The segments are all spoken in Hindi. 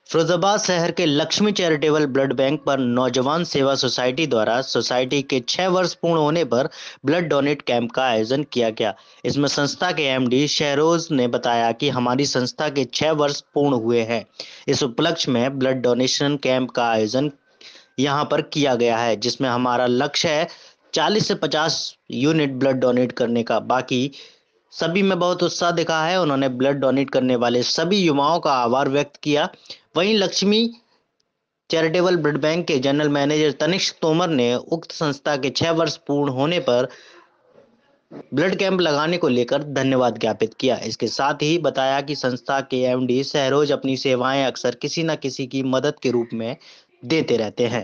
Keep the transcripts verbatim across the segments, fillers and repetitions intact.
फिरोजाबाद शहर के लक्ष्मी चैरिटेबल ब्लड बैंक पर नौजवान सेवा सोसाइटी द्वारा सोसाइटी के छह वर्ष पूर्ण होने पर ब्लड डोनेट कैंप का आयोजन किया गया। इसमें संस्था के एमडी शहरोज ने बताया कि हमारी संस्था के छह वर्ष पूर्ण हुए हैं। इस उपलक्ष्य में ब्लड डोनेशन कैंप का आयोजन यहाँ पर किया गया है, जिसमें हमारा लक्ष्य है चालीस से पचास यूनिट ब्लड डोनेट करने का। बाकी सभी में बहुत उत्साह दिखा है। उन्होंने ब्लड डोनेट करने वाले सभी युवाओं का आभार व्यक्त किया। वहीं लक्ष्मी चैरिटेबल ब्लड बैंक के जनरल मैनेजर तनिष्क तोमर ने उक्त संस्था के छह वर्ष पूर्ण होने पर ब्लड कैंप लगाने को लेकर धन्यवाद ज्ञापित किया। इसके साथ ही बताया कि संस्था के एमडी शहरोज अपनी सेवाएं अक्सर किसी न किसी की मदद के रूप में देते रहते हैं।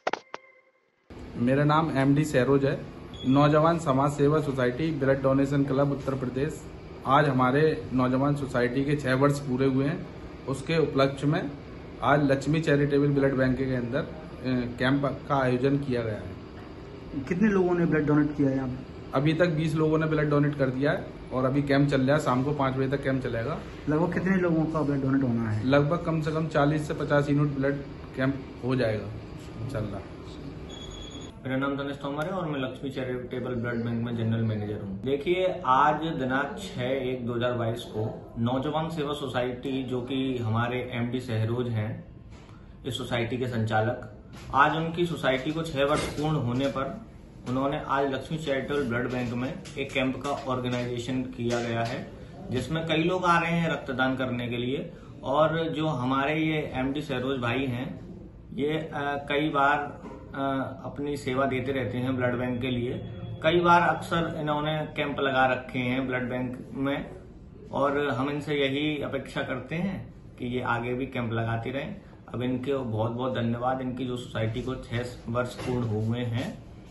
मेरा नाम एमडी शहरोज है। Naujawan Samaj Seva society blood donation club Uttar Pradesh. आज हमारे नौजवान सोसाइटी के छह वर्ष पूरे हुए हैं। उसके उपलक्ष्य में आज लक्ष्मी चैरिटेबल ब्लड बैंक के अंदर कैंप का आयोजन किया गया है। कितने लोगों ने ब्लड डोनेट किया है यहाँ पे? अभी तक बीस लोगों ने ब्लड डोनेट कर दिया है और अभी कैंप चल रहा है। शाम को पाँच बजे तक कैंप चलेगा। लगभग कितने लोगों का ब्लड डोनेट होना है? लगभग कम से कम चालीस से पचास यूनिट ब्लड कैंप हो जाएगा इंशाल्लाह। मेरा नाम तनिष्क तोमर है और मैं लक्ष्मी चैरिटेबल ब्लड बैंक में जनरल मैनेजर हूँ। देखिए, आज दिनांक छह एक दो हजार बाईस को नौजवान सेवा सोसाइटी, जो कि हमारे एमडी शहरोज हैं, इस सोसाइटी के संचालक, आज उनकी सोसाइटी को छह वर्ष पूर्ण होने पर उन्होंने आज लक्ष्मी चैरिटेबल ब्लड बैंक में एक कैंप का ऑर्गेनाइजेशन किया गया है, जिसमें कई लोग आ रहे हैं रक्तदान करने के लिए। और जो हमारे ये एमडी शहरोज भाई हैं, ये आ, कई बार आ, अपनी सेवा देते रहते हैं ब्लड बैंक के लिए। कई बार अक्सर इन्होंने कैंप लगा रखे हैं ब्लड बैंक में, और हम इनसे यही अपेक्षा करते हैं कि ये आगे भी कैंप लगाते रहें। अब इनके बहुत बहुत धन्यवाद। इनकी जो सोसाइटी को छह वर्ष पूर्ण हुए हैं,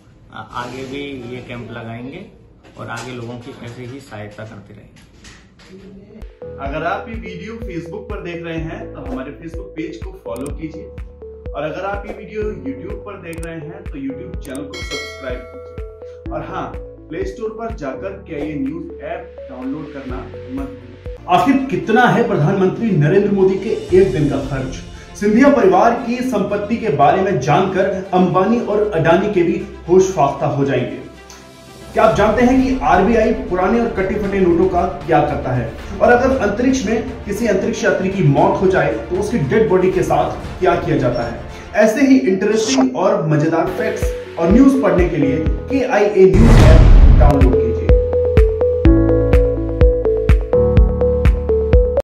आगे भी ये कैंप लगाएंगे और आगे लोगों की ऐसे ही सहायता करते रहेंगे। अगर आप ये वीडियो फेसबुक पर देख रहे हैं तो हमारे फेसबुक पेज को फॉलो कीजिए, और अगर आप ये वीडियो यूट्यूब पर देख रहे हैं तो यूट्यूब चैनल को सब्सक्राइब कीजिए। और हाँ, प्ले स्टोर पर जाकर के ये न्यूज ऐप डाउनलोड करना मत भूलिए। आखिर कितना है प्रधानमंत्री नरेंद्र मोदी के एक दिन का खर्च? सिंधिया परिवार की संपत्ति के बारे में जानकर अंबानी और अडानी के भी होश फाख्ता हो जाएंगे। क्या आप जानते हैं कि आरबीआई पुराने और कटे फटे नोटों का क्या करता है? और अगर अंतरिक्ष में किसी अंतरिक्ष यात्री की मौत हो जाए तो उसकी डेड बॉडी के साथ क्या किया जाता है? ऐसे ही इंटरेस्टिंग और मजेदार फैक्ट्स और न्यूज पढ़ने के लिए K I A news app download कीजिए।